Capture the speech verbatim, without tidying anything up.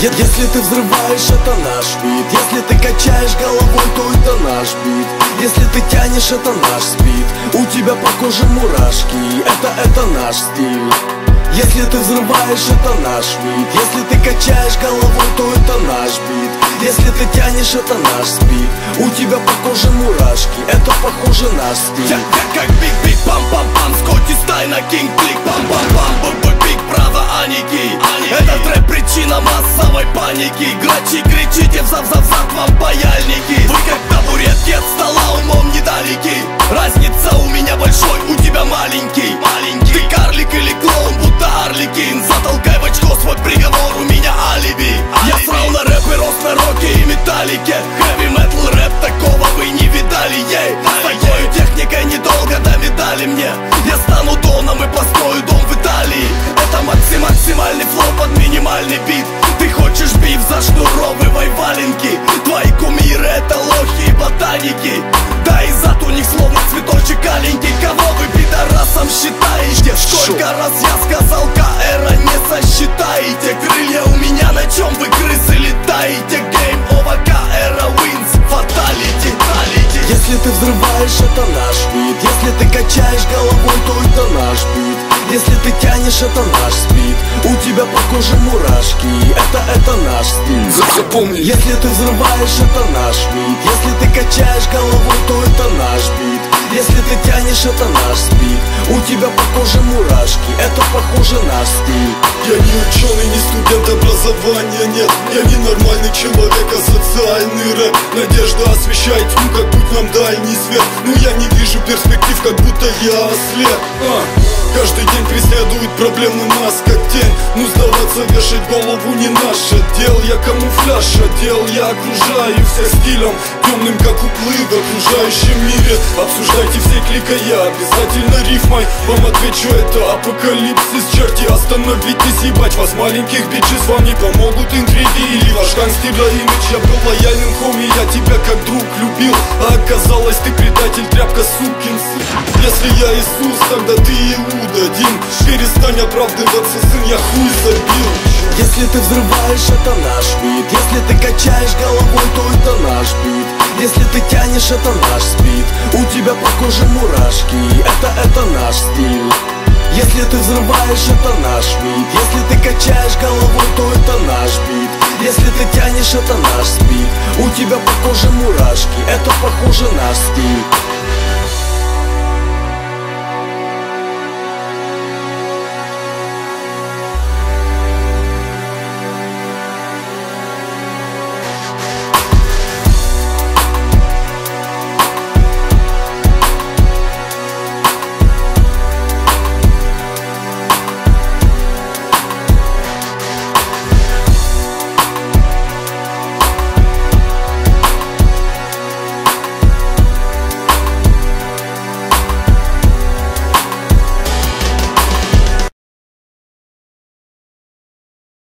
Если ты взрываешь, это наш бит. Если ты качаешь головой, то это наш бит. Если ты тянешь, это наш спид. У тебя по коже мурашки, это, это наш стиль. Если ты взрываешь, это наш бит. Если ты качаешь головой, то это наш бит. Если ты тянешь, это наш спид. У тебя по коже мурашки, это похоже на стиль. Я, я как биг-биг, пам-пам-пам, Скотти Стайна, кинг-клик, пам-пам-пам, бой-бой-биг, право, аники. Этот рэп причина массовой паники. Грачи, кричите, взав-взав-взав вам паяльники. Вы как табуретки от стола умом недалеки. Разница у меня большой, у тебя маленький. Маленький. Ты карлик или клоун, будто Арликин. Затолкай в очко свой приговор, у меня алиби. Я срал на рэп и рос на роке и металлике. Хэви метал рэп, такого вы не видали, ей. С такой техникой недолго довидали мне. Я стану доном и построю дом в Италии. Это максим-максимальный флоу под минимальный бит. Ты хочешь биф, зашнуровывай валенки. Твои кумиры это лохи и ботаники. Да и зад у них словно цветочек аленький. Кого вы пидорасом считаете? Сколько раз я сказал, КРа не сосчитаете. Крылья у меня, на чем вы, крысы, летаете? Game over, КРа wins, fatality, fatality. Если ты взрываешь, это наш бит. Если ты качаешь головой, то это наш бит. Если ты тянешь, это наш спид. У тебя по коже мурашки, это, это наш стиль. Запомни. Если ты взрываешь, это наш бит. Если ты качаешь головой, то это наш бит. Если ты тянешь, это наш спид. У тебя по коже мурашки, это похоже на стиль. Я не ученый, не студент, образования нет. Я не нормальный человек, а социальный рэп. Надежда освещает тьму, как будь нам дальний свет. Но я не вижу перспектив, как будто я ослеп. а. Каждый день преследует проблемы нас, как тень. Ну сдаваться, вешать голову не наше дел. Я камуфляж одел, я окружаю всех стилем темным, как уплыв в окружающем мире. Обсуждайте все клика, я обязательно рифмой вам отвечу, это апокалипсис. Черти, остановитесь, ебать вас маленьких бичес. Вам не помогут интриги или ваш гангстера имидж. Я был лояльным, хоми, я тебя как друг любил. А оказалось, ты предатель, тряпка, сукин сын. Если я Иисус, тогда ты Иуда, Дим. Перестань оправдываться, сын, я хуй забил. Если ты взрываешь, это наш бит. Если ты качаешь головой, то это наш бит. Если ты тянешь, это наш спид. У тебя по коже мурашки, это, это наш стиль. Если ты взрываешь, это наш бит. Если ты качаешь головой, то это наш бит. Если ты тянешь, это наш спид. У тебя по коже мурашки, это